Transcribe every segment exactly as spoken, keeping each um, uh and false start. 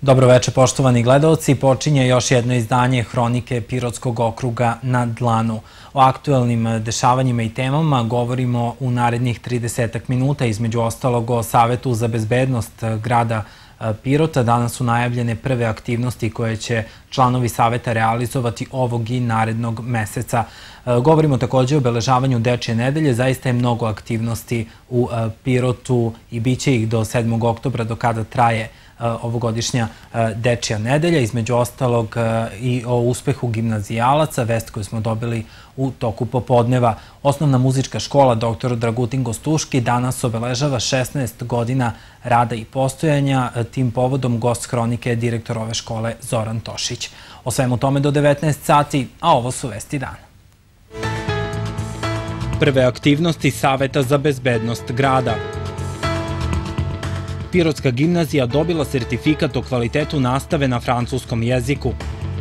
Dobroveče, poštovani gledaoci. Počinje još jedno izdanje Hronike Pirotskog okruga na dlanu. O aktuelnim dešavanjima i temama govorimo u narednih tridesetak minuta, između ostalog o Savetu za bezbednost grada Pirota. Danas su najavljene prve aktivnosti koje će članovi Saveta realizovati ovog i narednog meseca. Govorimo također o obeležavanju Dečje nedelje. Zaista je mnogo aktivnosti u Pirotu i bit će ih do sedmog oktobra, do kada traje ovogodišnja Dečja nedelja. Između ostalog i o uspehu gimnazijalaca, vest koju smo dobili u toku popodneva. Osnovna muzička škola doktor Dragutin Gostuški danas obeležava šesnaest godina rada i postojanja. Tim povodom gost Hronike je direktor ove škole Zoran Tošić. O svemu tome do devetnaest sati, a ovo su vesti dana. Prve aktivnosti Saveta za bezbednost grada. Pirotska gimnazija dobila sertifikat o kvalitetu nastave na francuskom jeziku.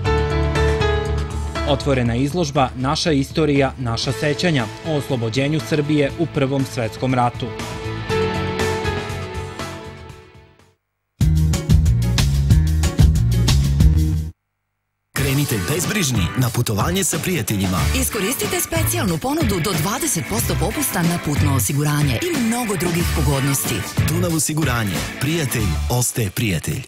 Otvorena izložba Naša istorija, naša sećanja o oslobođenju Srbije u Prvom svetskom ratu. Krenite bezbrižni na putovanje sa prijateljima. Iskoristite specijalnu ponudu do dvadeset posto popusta na putno osiguranje i mnogo drugih pogodnosti. Dunav osiguranje. Prijatelj ostaje prijatelj.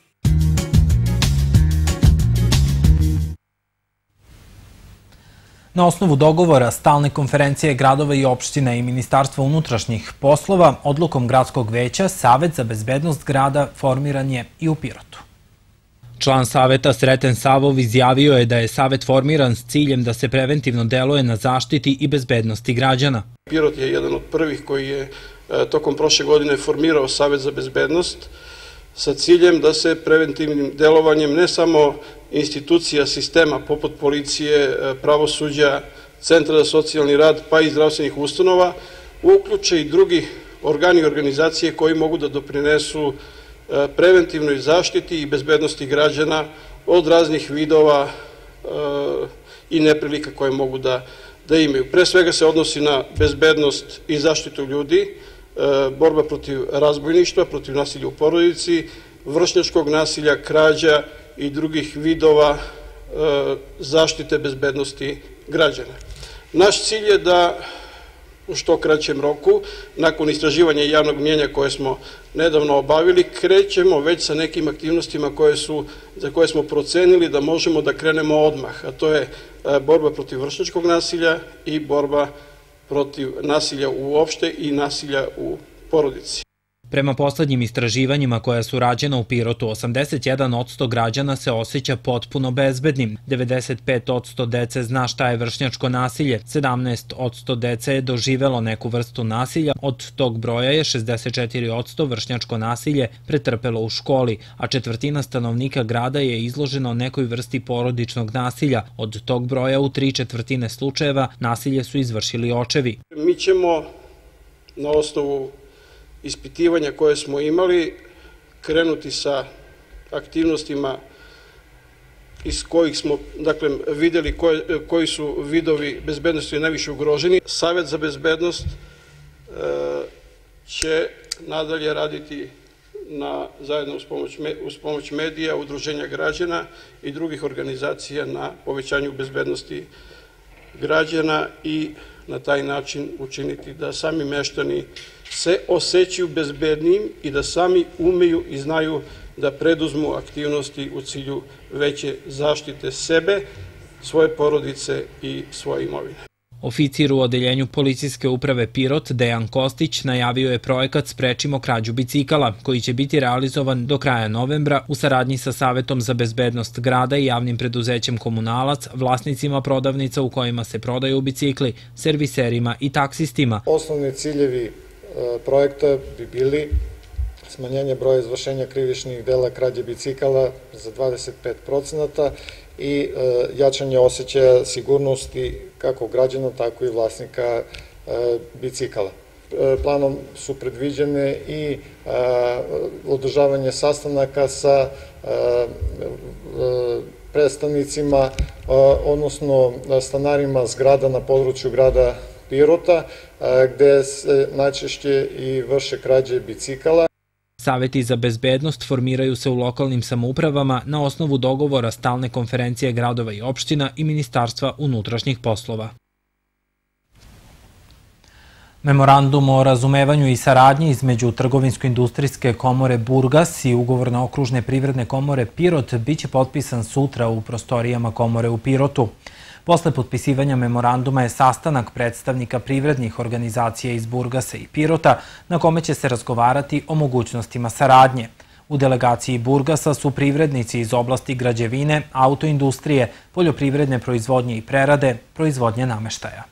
Na osnovu dogovora Stalne konferencije gradova i opština i Ministarstva unutrašnjih poslova, odlukom gradskog veća, Savet za bezbednost grada formiran je i u Pirotu. Član Saveta Sreten Savov izjavio je da je Savet formiran s ciljem da se preventivno deluje na zaštiti i bezbednosti građana. Pirot je jedan od prvih koji je tokom prošle godine formirao Savet za bezbednost sa ciljem da se preventivnim delovanjem ne samo institucija sistema poput policije, pravosuđa, centra za socijalni rad pa i zdravstvenih ustanova uključe i drugi organi i organizacije koji mogu da doprinesu preventivnoj zaštiti i bezbednosti građana od raznih vidova i neprilika koje mogu da imaju. Pre svega se odnosi na bezbednost i zaštitu ljudi, borba protiv razbojništva, protiv nasilja u porodici, vršnjačkog nasilja, krađa i drugih vidova zaštite bezbednosti građana. Naš cilj je da u što kraćem roku, nakon istraživanja javnog mnjenja koje smo nedavno obavili, krećemo već sa nekim aktivnostima za koje smo procenili da možemo da krenemo odmah, a to je borba protiv vršnjačkog nasilja i borba protiv nasilja uopšte i nasilja u porodici. Prema poslednjim istraživanjima koja su rađena u Pirotu, osamdeset jedan posto građana se osjeća potpuno bezbednim, devedeset pet posto dece zna šta je vršnjačko nasilje, sedamnaest posto dece je doživelo neku vrstu nasilja, od tog broja je šezdeset četiri posto vršnjačko nasilje pretrpelo u školi, a četvrtina stanovnika grada je izloženo nekoj vrsti porodičnog nasilja, od tog broja u tri četvrtine slučajeva nasilje su izvršili očevi. Mi ćemo na osnovu ispitivanja koje smo imali krenuti sa aktivnostima iz kojih smo videli koji su vidovi bezbednosti najviše ugroženi. Savet za bezbednost će nadalje raditi zajedno uz pomoć medija, udruženja građana i drugih organizacija na povećanju bezbednosti građana i na taj način učiniti da sami meštani se osjećaju bezbednijim i da sami umeju i znaju da preduzmu aktivnosti u cilju veće zaštite sebe, svoje porodice i svoje imovine. Oficir u odeljenju policijske uprave Pirot, Dejan Kostić, najavio je projekat Sprečimo krađu bicikala, koji će biti realizovan do kraja novembra u saradnji sa Savetom za bezbednost grada i javnim preduzećem Komunalac, vlasnicima prodavnica u kojima se prodaju bicikli, serviserima i taksistima. Osnovni ciljevi projekta bi bili smanjenje broja izvršenja krivičnih dela krađe bicikala za dvadeset pet procenata i jačanje osjećaja sigurnosti kako građana, tako i vlasnika bicikala. Planom su predviđene i održavanje sastanaka sa predstavnicima, odnosno stanarima zgrada na području grada Pirota, gde se najčešće i vrše krađe bicikala. Saveti za bezbednost formiraju se u lokalnim samoupravama na osnovu dogovora Stalne konferencije gradova i opština i Ministarstva unutrašnjih poslova. Memorandum o razumevanju i saradnji između Trgovinsko-industrijske komore Burgas i Ugovorno-okružne privredne komore Pirot biće potpisan sutra u prostorijama komore u Pirotu. Posle potpisivanja memoranduma je sastanak predstavnika privrednih organizacija iz Burgasa i Pirota na kome će se razgovarati o mogućnostima saradnje. U delegaciji Burgasa su privrednici iz oblasti građevine, autoindustrije, poljoprivredne proizvodnje i prerade, proizvodnje nameštaja.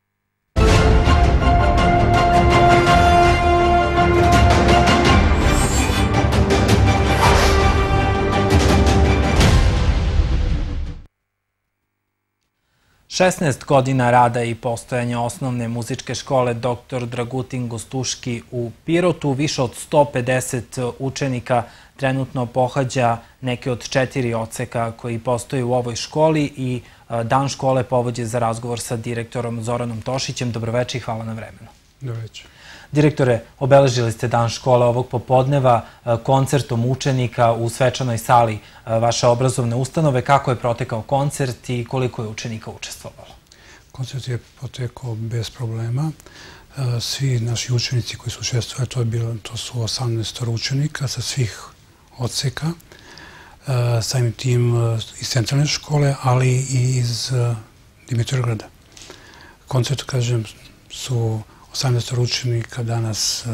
šesnaest godina rada i postojanja osnovne muzičke škole doktor Dragutin Gostuški u Pirotu, više od sto pedeset učenika trenutno pohađa neke od četiri odseka koji postoje u ovoj školi i dan škole povod je za razgovor sa direktorom Zoranom Tošićem. Dobroveče i hvala na vremenu. Dobroveče. Direktore, obeležili ste dan škole ovog popodneva koncertom učenika u svečanoj sali vaše obrazovne ustanove. Kako je protekao koncert i koliko je učenika učestvovalo? Koncert je protekao bez problema. Svi naši učenici koji su učestvovali, to, je bilo, to su osamnaest učenika sa svih odseka, samim tim iz centralne škole, ali i iz Dimitrovgrada. Koncert, kažem, su osamnaest učenika danas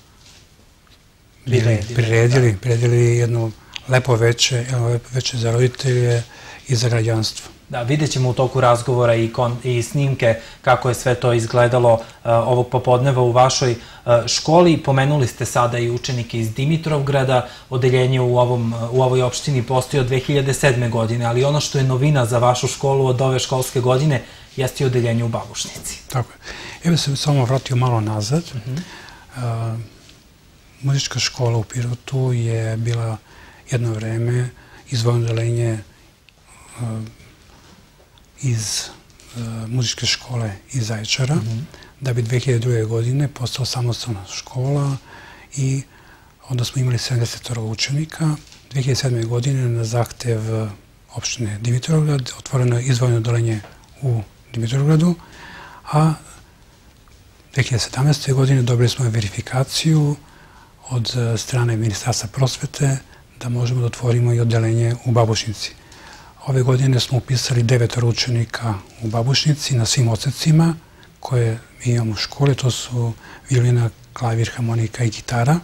priredili, priredili jedno lepo veče, jedno lepo veče za roditelje i za građanstvo. Da, vidjet ćemo u toku razgovora i, kon, i snimke kako je sve to izgledalo uh, ovog popodneva u vašoj uh, školi. Pomenuli ste sada i učenike iz Dimitrovgrada. Odeljenje u, ovom, u ovoj opštini postoji od dve hiljade sedme. godine, ali ono što je novina za vašu školu od ove školske godine jeste i odeljenje u Babušnici. Tako je. Ja bih se samo vratio malo nazad. Uh-huh. uh, muzička škola u Pirotu je bila jedno vreme izdvojeno odeljenje uh, iz uh, muzičke škole iz Zaječara, mm-hmm. da bi dve hiljade druge. godine postala samostalna škola i onda smo imali sedamdeset učenika. dve hiljade sedme. godine na zahtev opštine Dimitrovgrad otvoreno je izdvojeno odeljenje u Dimitrovgradu, a dve hiljade sedamnaeste. godine dobili smo verifikaciju od strane Ministarstva prosvete da možemo da otvorimo i odeljenje u Babušnici. Ove godine smo upisali devet učenika u Babušnici na svim odsecima koje mi imamo u školi. To su violina, klavir, harmonika i gitara.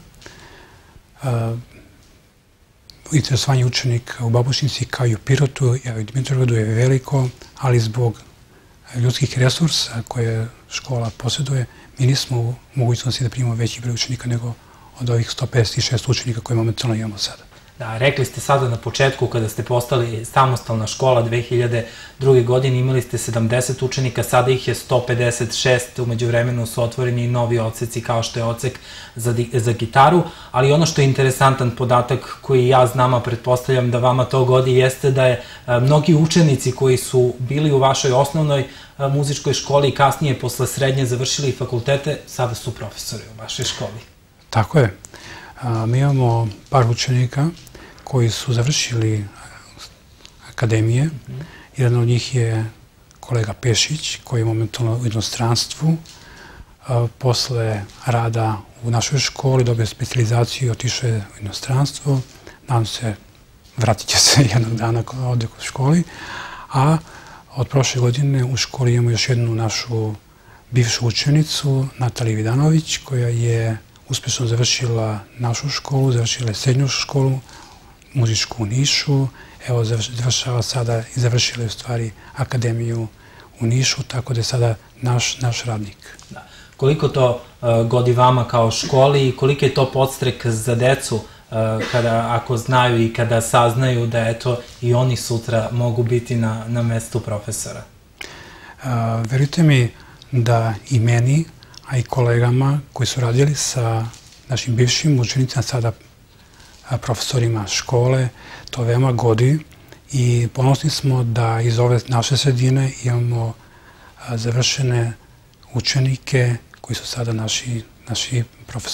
Interesovanje učenika u Babušnici kao i u Pirotu i u Dimitrovgradu je veliko, ali zbog ljudskih resursa koje škola posjeduje, mi nismo u mogućnosti da primimo veći broj učenika nego od ovih sto pedeset šest učenika koje momentalno imamo sada. Da, rekli ste sada na početku kada ste postali samostalna škola dve hiljade druge. godine, imali ste sedamdeset učenika, sada ih je sto pedeset šest, umeđu vremenu su otvoreni i novi odseci kao što je odsek za, za gitaru, ali ono što je interesantan podatak koji ja znam, a pretpostavljam da vama to godi, jeste da je a, mnogi učenici koji su bili u vašoj osnovnoj a, muzičkoj školi i kasnije posle srednje završili fakultete, sada su profesori u vašoj školi. Tako je. A, mi imamo par učenika koji su završili akademije. Mm-hmm. Jedan od njih je kolega Pešić, koji je momentalno u inostranstvu. A, posle rada u našoj školi dobio specijalizaciju i otišao je u inostranstvo. Nadam se, vratit će se jednog dana ovde u školi. A od prošle godine u školi imamo još jednu našu bivšu učenicu, Nataliju Vidanović, koja je uspešno završila našu školu, završila je srednju školu, muzičku u Nišu, evo završava sada i završila je u stvari akademiju u Nišu, tako da je sada naš, naš radnik. Da. Koliko to uh, godi vama kao školi i koliko je to podstrek za decu uh, kada, ako znaju i kada saznaju da eto i oni sutra mogu biti na, na mestu profesora? Uh, verujte mi da i meni, a i kolegama koji su radili sa našim bivšim učenicima, sada profesorima škole, to veoma godi i ponosni smo da iz ove naše sredine imamo završene učenike koji su sada naši, naši profesori.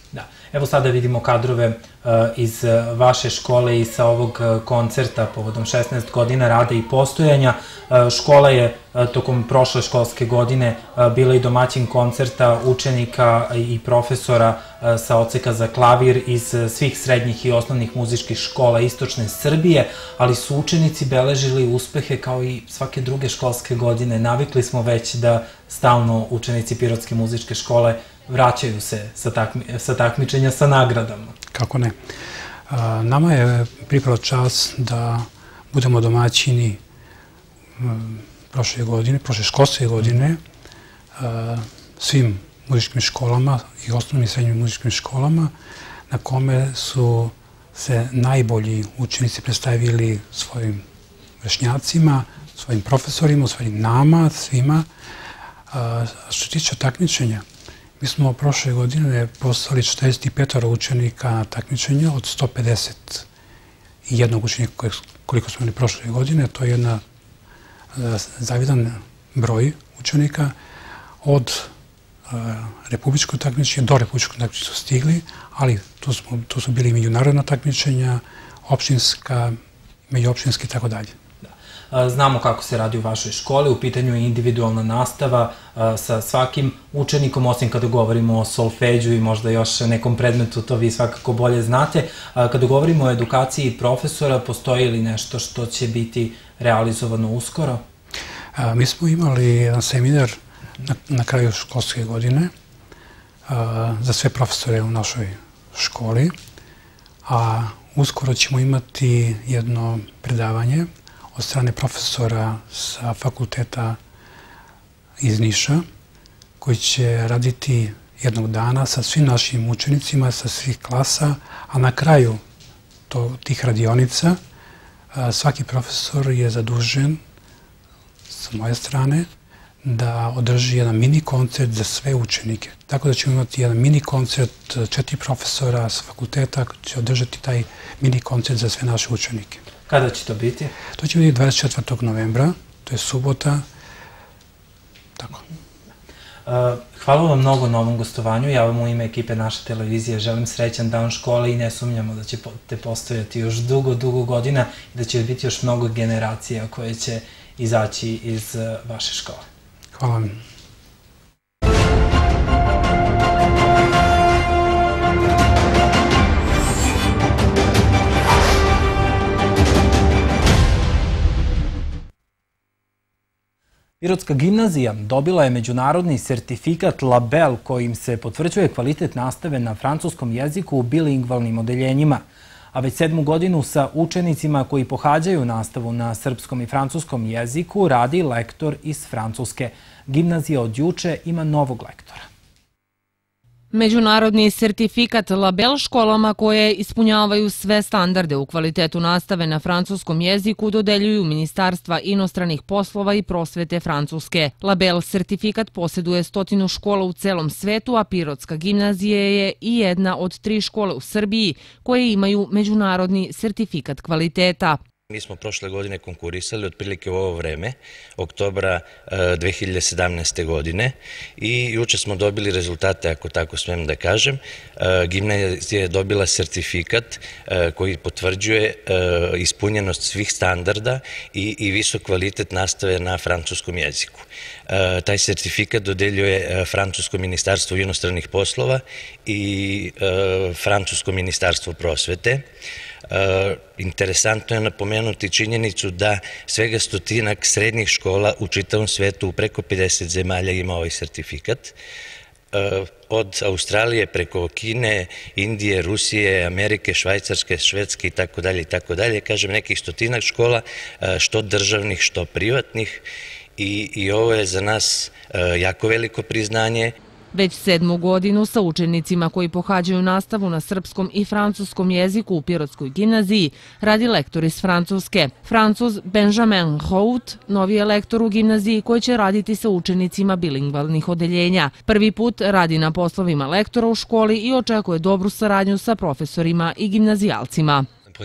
Da. Evo sada vidimo kadrove iz vaše škole i sa ovog koncerta povodom šesnaest godina rada i postojanja. Škola je tokom prošle školske godine bila i domaćin koncerta učenika i profesora sa odseka za klavir iz svih srednjih i osnovnih muzičkih škola istočne Srbije, ali su učenici beležili uspehe kao i svake druge školske godine. Navikli smo već da stalno učenici Pirotske muzičke škole vraćaju se sa takmičenja sa nagradama. Kako ne. Nama je pripala čast da budemo domaćini prošle godine, prošle školske godine svim muzičkim školama i osnovnim i srednjim muzičkim školama na kome su se najbolji učenici predstavili svojim vršnjacima, svojim profesorima, svojim nama, svima. Što se tiče takmičenja, mi smo prošle godine poslali četrdeset pet učenika na takmičenje od sto pedeset jednog učenika koliko smo imali prošle godine. To je jedna zavidan broj učenika. Od republičkog takmičenja do republičkog takmičenja su stigli, ali tu su bili i međunarodna takmičenja, opštinska, međuopštinski i tako dalje. Znamo kako se radi u vašoj školi, u pitanju je individualna nastava sa svakim učenikom, osim kada govorimo o solfeđu i možda još nekom predmetu, to vi svakako bolje znate. Kada govorimo o edukaciji profesora, postoji li nešto što će biti realizovano uskoro? Mi smo imali jedan seminar na kraju školske godine za sve profesore u našoj školi, a uskoro ćemo imati jedno predavanje od strane profesora sa fakulteta iz Niša, koji će raditi jednog dana sa svim našim učenicima, sa svih klasa, a na kraju tih radionica svaki profesor je zadužen sa moje strane da održi jedan mini koncert za sve učenike. Tako da ćemo imati jedan mini koncert, četiri profesora sa fakulteta će održati taj mini koncert za sve naše učenike. Kada će to biti? To će biti dvadeset četvrtog novembra, to je subota. Tako. Hvala vam mnogo na ovom gostovanju. Ja vam u ime ekipe naše televizije želim srećan dan škole i ne sumnjamo da ćete postojati još dugo, dugo godina i da će biti još mnogo generacija koje će izaći iz vaše škole. Hvala vam. Pirotska gimnazija dobila je međunarodni sertifikat Label kojim se potvrđuje kvalitet nastave na francuskom jeziku u bilingvalnim odeljenjima, a već sedmu godinu sa učenicima koji pohađaju nastavu na srpskom i francuskom jeziku radi lektor iz Francuske. Gimnazija od juče ima novog lektora. Međunarodni sertifikat Label školama koje ispunjavaju sve standarde u kvalitetu nastave na francuskom jeziku dodeljuju Ministarstva inostranih poslova i prosvete Francuske. Label sertifikat posjeduje stotinu škola u celom svetu, a Pirotska gimnazija je i jedna od tri škole u Srbiji koje imaju međunarodni sertifikat kvaliteta. Mi smo prošle godine konkurisali otprilike u ovo vreme, oktobra dve hiljade sedamnaeste. godine i juče smo dobili rezultate, ako tako smem da kažem. Gimnazija je dobila sertifikat koji potvrđuje ispunjenost svih standarda i visok kvalitet nastave na francuskom jeziku. Taj sertifikat dodeljuje Francusko ministarstvo inostranih poslova i Francusko ministarstvo prosvete. Interesantno je napomenuti činjenicu da svega stotinak srednjih škola u čitavom svetu u preko pedeset zemalja ima ovaj sertifikat. Od Australije preko Kine, Indije, Rusije, Amerike, Švajcarske, Švedske i tako dalje i tako dalje. Kažem, nekih stotinak škola, što državnih, što privatnih, i ovo je za nas jako veliko priznanje. Već sedmu godinu sa učenicima koji pohađaju nastavu na srpskom i francuskom jeziku u Pirotskoj gimnaziji radi lektor iz Francuske. Francuz Benjamin Hout novi je lektor u gimnaziji koji će raditi sa učenicima bilingvalnih odeljenja. Prvi put radi na poslovima lektora u školi i očekuje dobru saradnju sa profesorima i gimnazijalcima.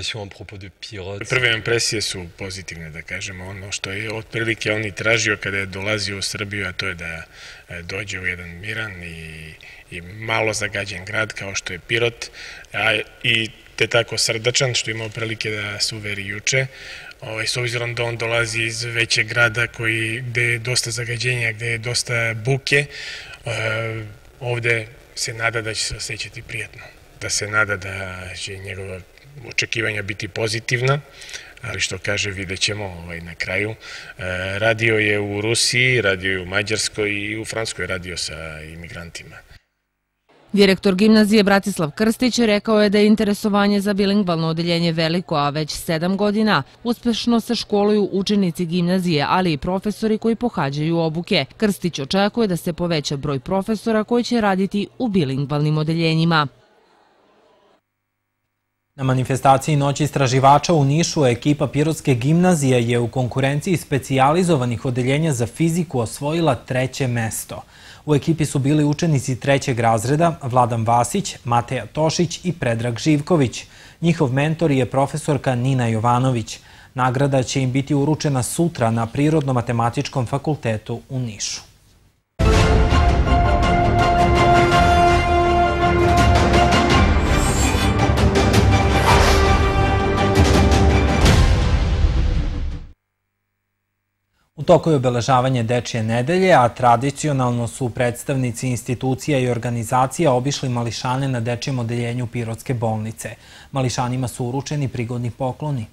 Prve impresije su pozitivne, da kažemo, ono što je otprilike on i tražio kada je dolazio u Srbiju, a to je da dođe u jedan miran i malo zagađen grad kao što je Pirot, a i te tako srdačan, što imao prilike da se uveri juče, s obzirom da on dolazi iz većeg grada gde je dosta zagađenja, gde je dosta buke, ovde se nada da će se osjećati prijatno, da se nada da će njegova očekivanja biti pozitivna, ali što kaže, vidjet ćemo na kraju. Radio je u Rusiji, radio je u Mađarskoj i u Francuskoj radio sa imigrantima. Direktor gimnazije Bratislav Krstić rekao je da je interesovanje za bilingvalno odeljenje veliko, a već sedam godina uspešno se školuju učenici gimnazije, ali i profesori koji pohađaju obuke. Krstić očekuje da se poveća broj profesora koji će raditi u bilingvalnim odeljenjima. Na manifestaciji Noć istraživača u Nišu ekipa Pirotske gimnazije je u konkurenciji specijalizovanih odeljenja za fiziku osvojila treće mesto. U ekipi su bili učenici trećeg razreda Vladan Vasić, Mateja Tošić i Predrag Živković. Njihov mentor je profesorka Nina Jovanović. Nagrada će im biti uručena sutra na Prirodno-matematičkom fakultetu u Nišu. U toku je obeležavanje Dečije nedelje, a tradicionalno su predstavnici institucija i organizacija obišli mališane na dečijem odeljenju Pirotske bolnice. Mališanima su uručeni prigodni pokloni.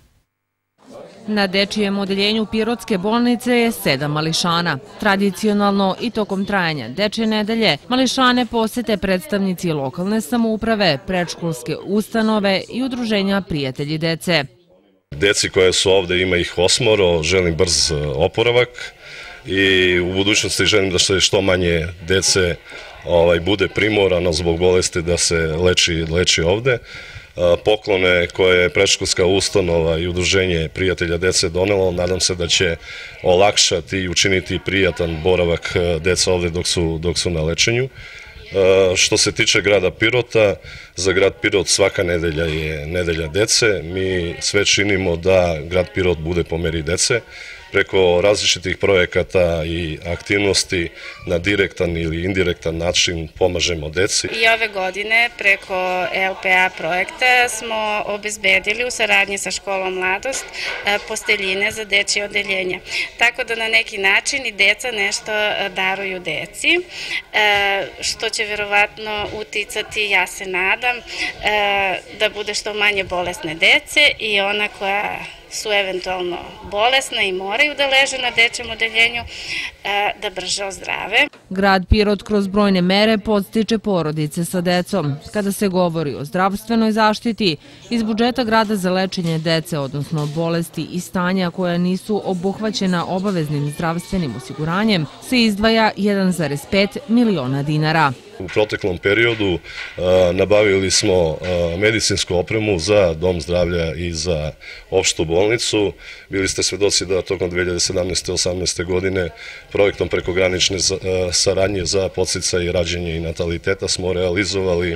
Na dečijem odeljenju Pirotske bolnice je sedam mališana. Tradicionalno i tokom trajanja Dečije nedelje mališane posete predstavnici lokalne samouprave, predškolske ustanove i udruženja Prijatelji dece. Deci koje su ovde, ima ih osmoro, želim brz oporavak i u budućnosti želim da se što manje dece bude primorano zbog bolesti da se leči ovde. Poklone koje je predškolska ustanova i udruženje Prijatelja dece donelo, nadam se da će olakšati i učiniti prijatan boravak deca ovde dok su na lečenju. Što se tiče grada Pirota, za grad Pirot svaka nedelja je nedelja dece. Mi sve činimo da grad Pirot bude po meri dece. Preko različitih projekata i aktivnosti na direktan ili indirektan način pomažemo deci. I ove godine preko L P A projekta smo obezbedili u saradnji sa školom Mladost posteljine za dečije odeljenje. Tako da na neki način i deca nešto daruju deci, što će verovatno uticati, ja se nadam, da bude što manje bolesne dece i ona koja su eventualno bolesne i moraju da leže na dečijem odeljenju, da brže ozdrave. Grad Pirot kroz brojne mere podstiče porodice sa decom. Kada se govori o zdravstvenoj zaštiti, iz budžeta grada za lečenje dece, odnosno bolesti i stanja koja nisu obuhvaćena obaveznim zdravstvenim osiguranjem, se izdvaja jedan zarez pet miliona dinara. U proteklom periodu nabavili smo medicinsku opremu za dom zdravlja i za opštu bolnicu. Bili ste svedoci da tokom dve hiljade sedamnaeste i osamnaeste godine projektom prekogranične saradnje za podsticaj i rađenje i nataliteta smo realizovali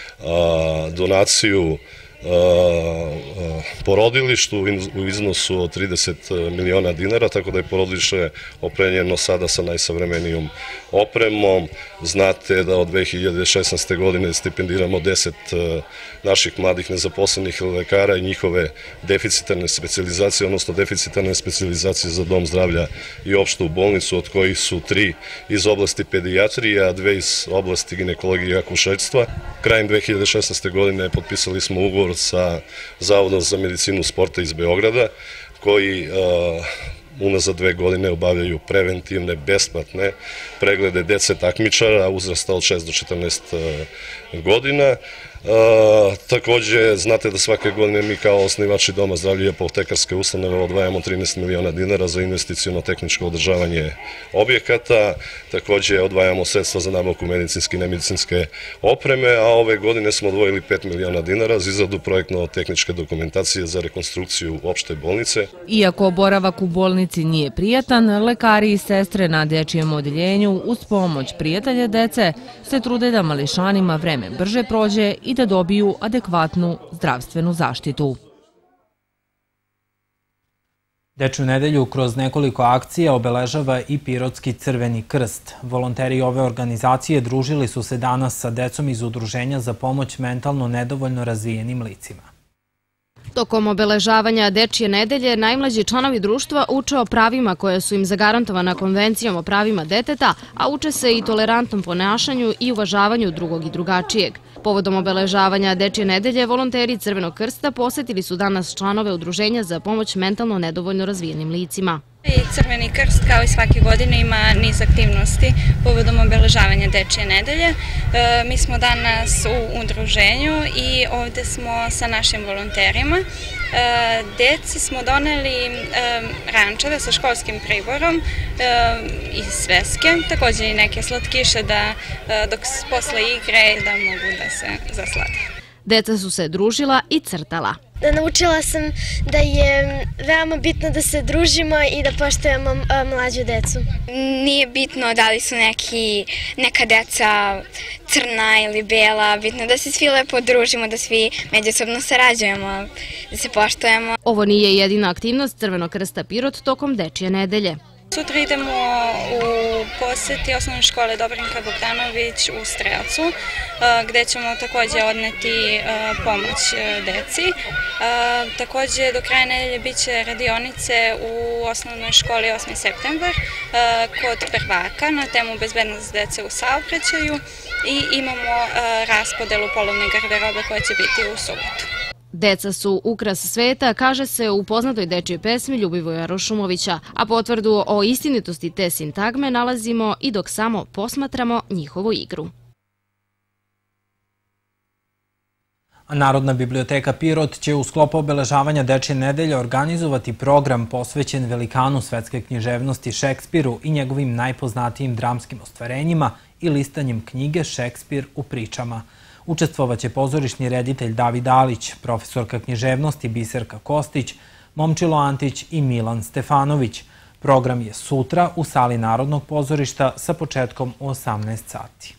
donaciju porodilištu u iznosu od trideset miliona dinara, tako da je porodilište opremljeno sada sa najsavremenijom opremom. Znate da od dve hiljade šesnaeste godine stipendiramo deset naših mladih nezaposlenih lekara i njihove deficitarne specijalizacije, odnosno deficitarne specijalizacije za dom zdravlja i opštu bolnicu, od kojih su tri iz oblasti pedijatrije, a dve iz oblasti ginekologije i akušerstva. Krajem dve hiljade šesnaeste godine potpisali smo ugovor sa Zavodom za medicinu sporta iz Beograda, koji unazad dve godine obavljaju preventivne, besplatne preglede dece takmičara uzrasta od šest do četrnaest godina. Takođe, znate da svake godine mi kao osnivači Doma zdravlja i apotekarske ustanove odvajamo trinaest miliona dinara za investiciono-tehničko održavanje objekata. Takođe, odvajamo sredstva za nabavku medicinske i nemedicinske opreme, a ove godine smo odvojili pet miliona dinara za izradu projektno-tehničke dokumentacije za rekonstrukciju opšte bolnice. Iako boravak u bolnici nije prijatan, lekari i sestre na dečijem odeljenju uz pomoć Prijatelja dece se trude da mališanima vreme brže prođe i da dobiju adekvatnu zdravstvenu zaštitu. Dečju nedelju kroz nekoliko akcija obeležava i Pirotski Crveni krst. Volonteri ove organizacije družili su se danas sa decom iz Udruženja za pomoć mentalno nedovoljno razvijenim licima. Tokom obeležavanja Dečje nedelje najmlađi članovi društva uče o pravima koje su im zagarantovana Konvencijom o pravima deteta, a uče se i tolerantnom ponašanju i uvažavanju drugog i drugačijeg. Povodom obeležavanja Dečje nedelje, volonteri Crvenog krsta posetili su danas članove Udruženja za pomoć mentalno nedovoljno razvijenim licima. Crveni krst kao i svake godine ima niz aktivnosti povodom obeležavanja Dečje nedelje. Mi smo danas u udruženju i ovde smo sa našim volonterima. Deci smo doneli rančeve sa školskim priborom i sveske, također i neke slatkiše da dok posle igre da mogu da se zaslade. Deca su se družila i crtala. Naučila sam da je veoma bitno da se družimo i da poštujemo mlađu decu. Nije bitno da li su neki, neka deca crna ili bela, bitno da se svi lepo družimo, da svi međusobno sarađujemo, da se poštujemo. Ovo nije jedina aktivnost Crvenog krsta Pirot tokom Dečje nedelje. Sutra idemo u poseti osnovne škole Dobrinka Bogdanović u Strelcu, gde ćemo također odneti pomoć deci. Također do kraja nedelje bit će radionice u osnovnoj školi osmi septembar kod prvaka na temu bezbednost dece u saobraćaju i imamo raspodelu polovne garderobe koja će biti u subotu. Deca su ukras sveta, kaže se u poznatoj dečjoj pesmi Ljubivoja Rošumovića, a potvrdu o istinitosti te sintagme nalazimo i dok samo posmatramo njihovu igru. Narodna biblioteka Pirot će u sklopu obeležavanja Dečje nedelje organizovati program posvećen velikanu svetske književnosti Šekspiru i njegovim najpoznatijim dramskim ostvarenjima i listanjem knjige Šekspir u pričama. Učestvovaće pozorišni reditelj David Alić, profesorka književnosti Biserka Kostić, Momčilo Antić i Milan Stefanović. Program je sutra u sali Narodnog pozorišta sa početkom u osamnaest sati.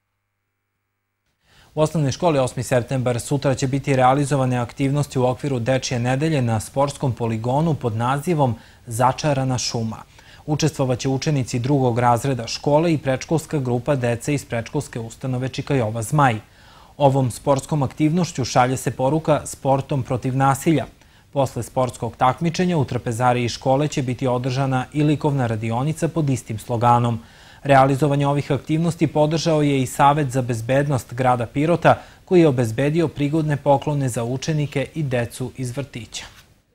U osnovnoj školi osmi septembar sutra će biti realizovane aktivnosti u okviru Dečje nedelje na sportskom poligonu pod nazivom Začarana šuma. Učestvovaće učenici drugog razreda škole i predškolska grupa dece iz predškolske ustanove Čika Jova Zmaj. Ovom sportskom aktivnošću šalje se poruka sportom protiv nasilja. Posle sportskog takmičenja u trpezariji škole će biti održana i likovna radionica pod istim sloganom. Realizovanje ovih aktivnosti podržao je i Savet za bezbednost grada Pirota, koji je obezbedio prigodne poklone za učenike i decu iz vrtića.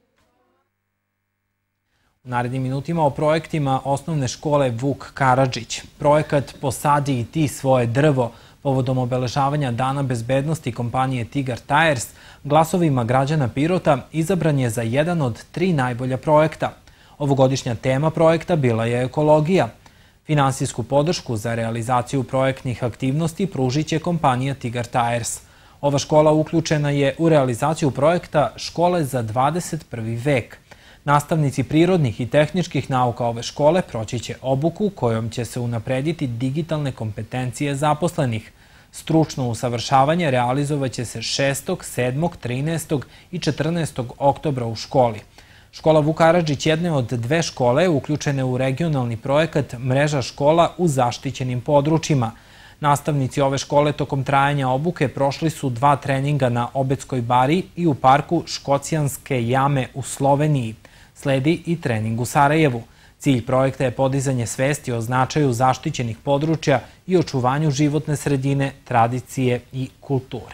U narednim minutima o projektima osnovne škole Vuk Karadžić. Projekat Posadi i ti svoje drvo povodom obeležavanja Dana bezbednosti kompanije Tigar Tires glasovima građana Pirota izabran je za jedan od tri najbolja projekta. Ovogodišnja tema projekta bila je ekologija. Finansijsku podršku za realizaciju projektnih aktivnosti pružit će kompanija Tigar Tires. Ova škola uključena je u realizaciju projekta Škole za dvadeset prvi vek. Nastavnici prirodnih i tehničkih nauka ove škole proći će obuku kojom će se unaprediti digitalne kompetencije zaposlenih. Stručno usavršavanje realizovaće se šestog, sedmog, trinaestog i četrnaestog oktobra u školi. Škola Vuk Karadžić jedne od dve škole uključene u regionalni projekat Mreža škola u zaštićenim područjima. Nastavnici ove škole tokom trajanja obuke prošli su dva treninga na Obedskoj bari i u parku Škocijanske jame u Sloveniji. Sledi i trening u Sarajevu. Cilj projekta je podizanje svesti o značaju zaštićenih područja i očuvanju životne sredine, tradicije i kulture.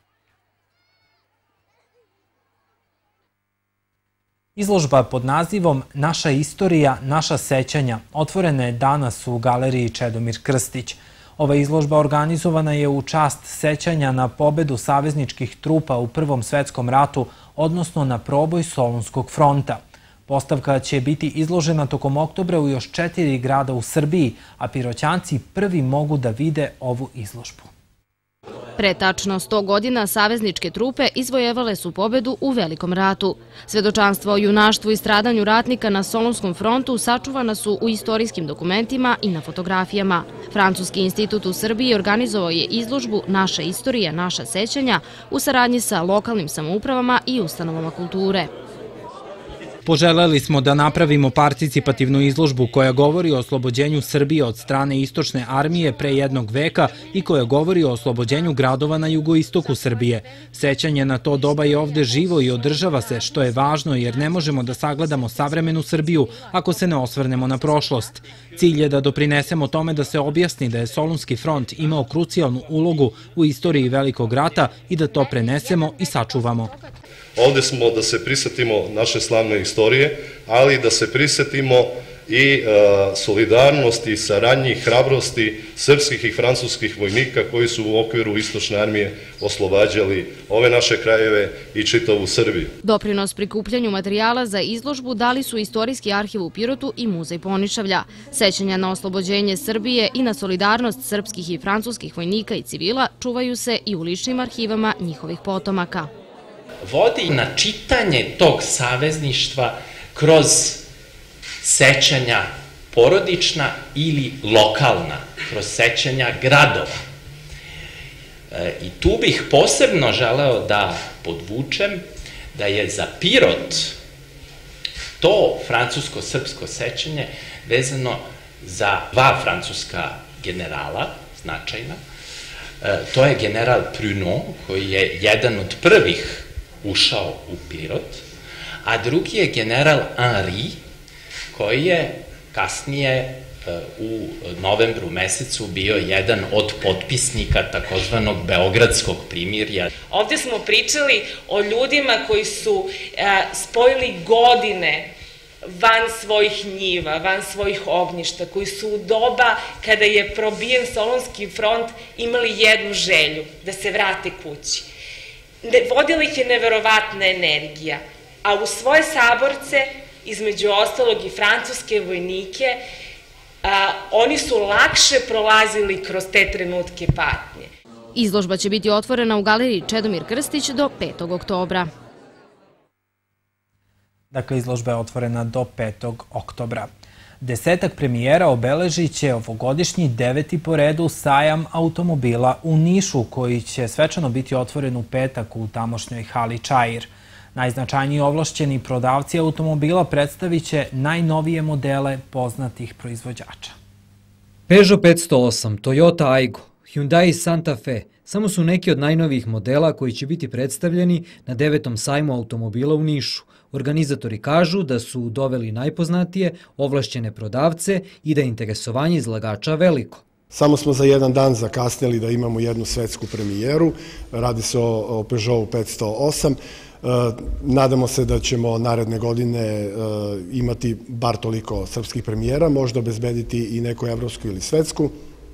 Izložba pod nazivom Naša istorija, naša sećanja otvorena je danas u galeriji Čedomir Krstić. Ova izložba organizovana je u čast sećanja na pobedu savezničkih trupa u Prvom svetskom ratu, odnosno na proboj Solunskog fronta. Postavka će biti izložena tokom oktobra u još četiri grada u Srbiji, a Piroćanci prvi mogu da vide ovu izložbu. Pre tačno sto godina savezničke trupe izvojevale su pobedu u Velikom ratu. Svedočanstva o junaštvu i stradanju ratnika na Solunskom frontu sačuvana su u istorijskim dokumentima i na fotografijama. Francuski institut u Srbiji organizovao je izložbu Naša istorija, naša sećanja u saradnji sa lokalnim samoupravama i ustanovama kulture. Poželeli smo da napravimo participativnu izložbu koja govori o oslobođenju Srbije od strane istočne armije pre jednog veka i koja govori o oslobođenju gradova na jugoistoku Srbije. Sećanje na to doba je ovde živo i održava se, što je važno jer ne možemo da sagledamo savremenu Srbiju ako se ne osvrnemo na prošlost. Cilj je da doprinesemo tome da se objasni da je Solunski front imao krucijalnu ulogu u istoriji Velikog rata i da to prenesemo i sačuvamo. Ovde smo da se prisetimo naše slavne istorije, ali da se prisetimo i solidarnosti, saradnji, hrabrosti srpskih i francuskih vojnika koji su u okviru istočne armije oslobađali ove naše krajeve i čitavu Srbiju. Doprinos prikupljanju materijala za izložbu dali su Istorijski arhiv u Pirotu i Muzej Ponišavlja. Sećanja na oslobođenje Srbije i na solidarnost srpskih i francuskih vojnika i civila čuvaju se i u ličnim arhivama njihovih potomaka. Vodi na čitanje tog savezništva kroz sećanja porodična ili lokalna, kroz sećanja gradova. I tu bih posebno želeo da podvučem da je za Pirot to francusko-srpsko sećanje vezano za dva francuska generala, značajna. To je general Prunon, koji je jedan od prvih ušao u Pirot, a drugi je general Henri, koji je kasnije u novembru mesecu bio jedan od potpisnika takozvanog Beogradskog primirja. Ovde smo pričali o ljudima koji su spojili godine van svojih njiva, van svojih ognjišta, koji su u doba kada je probijen Solunski front imali jednu želju, da se vrate kući. Vodila ih je neverovatna energija, a u svoje saborce, između ostalog i francuske vojnike, oni su lakše prolazili kroz te trenutke patnje. Izložba će biti otvorena u galeriji Čedomir Krstić do petog oktobra. Dakle, izložba je otvorena do petog oktobra. Desetak premijera obeležit će ovogodišnji deveti po redu sajam automobila u Nišu, koji će svečano biti otvoren u petak u tamošnjoj hali Čair. Najznačajniji ovlašćeni prodavci automobila predstavit će najnovije modele poznatih proizvođača. Peugeot petsto osam, Toyota Aygo, Hyundai Santa Fe samo su neki od najnovijih modela koji će biti predstavljeni na devetom sajmu automobila u Nišu. Organizatori kažu da su doveli najpoznatije ovlašćene prodavce i da je interesovanje izlagača veliko. Samo smo za jedan dan zakasnili da imamo jednu svetsku premijeru. Radi se o Peugeotu petsto osam. Nadamo se da ćemo naredne godine imati bar toliko srpskih premijera, možda obezbediti i neku evropsku ili svetsku.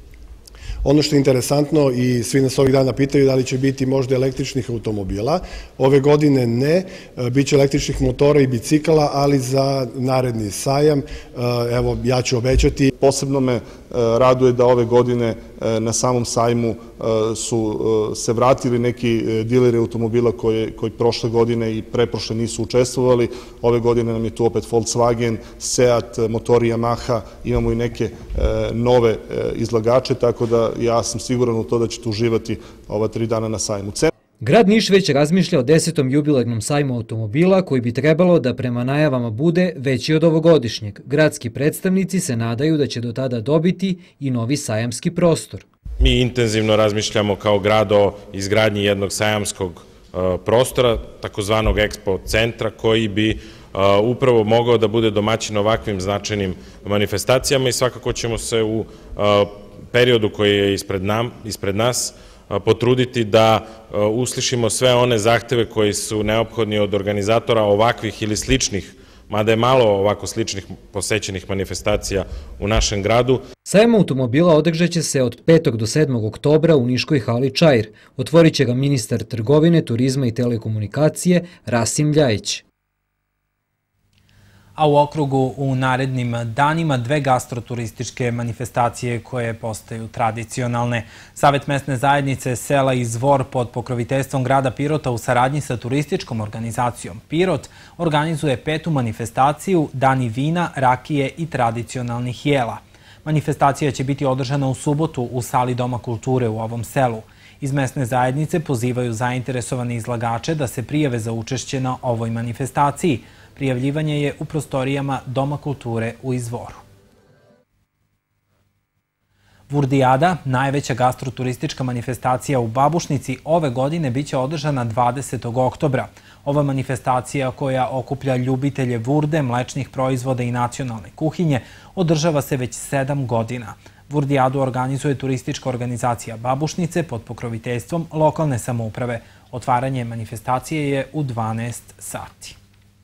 Ono što je interesantno i svi nas ovih dana pitaju da li će biti možda električnih automobila. Ove godine ne, bit će električnih motora i bicikala, ali za naredni sajam, evo, ja ću obećati. Posebno me raduje da ove godine na samom sajmu su se vratili neki dileri automobila koji prošle godine i preprošle nisu učestvovali. Ove godine nam je tu opet Volkswagen, Seat, motori Yamaha, imamo i neke nove izlagače, tako da ja sam siguran u to da ćete uživati ova tri dana na sajmu. Grad Niš već razmišlja o desetom jubilarnom sajmu automobila koji bi trebalo da prema najavama bude veći od ovogodišnjeg. Gradski predstavnici se nadaju da će do tada dobiti i novi sajamski prostor. Mi intenzivno razmišljamo kao grad o izgradnji jednog sajamskog prostora, takozvanog Expo centra, koji bi upravo mogao da bude domaćin ovakvim značajnim manifestacijama i svakako ćemo se u periodu koji je ispred nas potruditi da uslišimo sve one zahteve koji su neophodni od organizatora ovakvih ili sličnih, mada je malo ovako sličnih posećenih manifestacija u našem gradu. Sajam automobila održat će se od petog do sedmog oktobra u Niškoj hali Čair. Otvorit će ga ministar trgovine, turizma i telekomunikacije Rasim Ljajić. A u okrugu u narednim danima dve gastroturističke manifestacije koje postaju tradicionalne. Savet mesne zajednice sela Izvor pod pokroviteljstvom grada Pirota u saradnji sa turističkom organizacijom Pirot organizuje petu manifestaciju Dani vina, rakije i tradicionalnih jela. Manifestacija će biti održana u subotu u sali Doma kulture u ovom selu. Iz mesne zajednice pozivaju zainteresovane izlagače da se prijave za učešće na ovoj manifestaciji. Prijavljivanje je u prostorijama Doma kulture u Izvoru. Vurdijada, najveća gastroturistička manifestacija u Babušnici, ove godine biće održana dvadesetog oktobra. Ova manifestacija, koja okuplja ljubitelje vurde, mlečnih proizvoda i nacionalne kuhinje, održava se već sedam godina. Vurdijadu organizuje turistička organizacija Babušnice pod pokroviteljstvom lokalne samouprave. Otvaranje manifestacije je u dvanaest sati.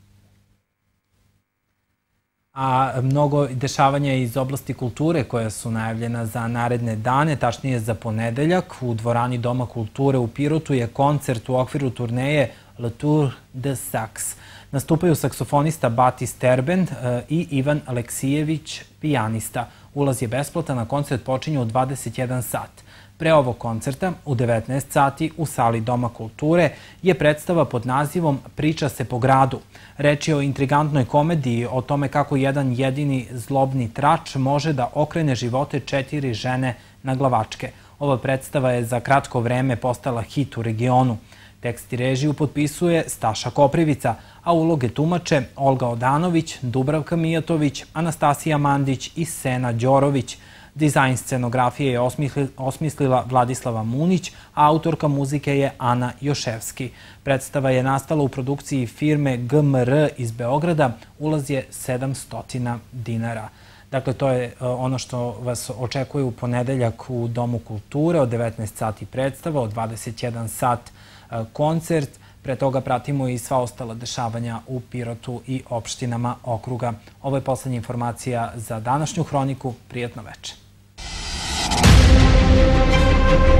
A mnogo dešavanja iz oblasti kulture koja su najavljena za naredne dane, tačnije za ponedeljak. U dvorani Doma kulture u Pirotu je koncert u okviru turneje Le Tour de Sax. Nastupaju saksofonista Batis Terben i Ivan Aleksijević, pijanista. Ulaz je besplatan, a koncert počinje u dvadeset jedan sat. Pre ovog koncerta, u devetnaest sati, u sali Doma kulture, je predstava pod nazivom Priča se po gradu. Reč je o intrigantnoj komediji o tome kako jedan jedini zlobni trač može da okrene živote četiri žene na glavačke. Ova predstava je za kratko vreme postala hit u regionu. Tekst i režiju potpisuje Staša Koprivica, a uloge tumače Olga Odanović, Dubravka Mijatović, Anastasija Mandić i Sena Đorović. Dizajn scenografije je osmislila Vladislava Munić, a autorka muzike je Ana Joševski. Predstava je nastala u produkciji firme G M R iz Beograda. Ulaz je sedamsto dinara. Dakle, to je ono što vas očekuje u ponedeljak u Domu kulture. Od devetnaest sati predstava, od dvadeset jedan sat koncert. Pre toga pratimo i sva ostala dešavanja u Pirotu i opštinama okruga. Ovo je poslednja informacija za današnju hroniku. Prijatno veče.